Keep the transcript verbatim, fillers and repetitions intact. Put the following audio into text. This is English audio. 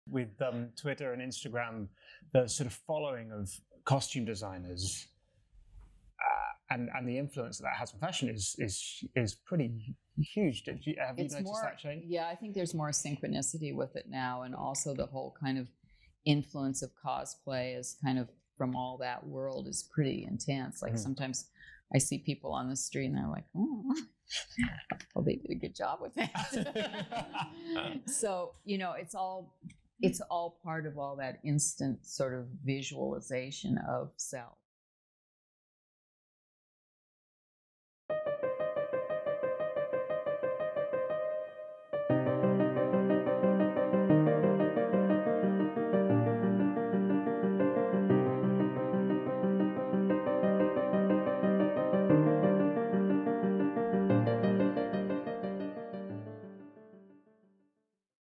With um, Twitter and Instagram, the sort of following of costume designers uh, and and the influence that that has on fashion is is is pretty huge. Did you, have it's you noticed more, that change? Yeah, I think there's more synchronicity with it now, and also the whole kind of influence of cosplay is kind of from all that world is pretty intense. Like mm. sometimes I see people on the street and they're like, oh, well, they did a good job with that. So, you know, it's all, it's all part of all that instant sort of visualization of self.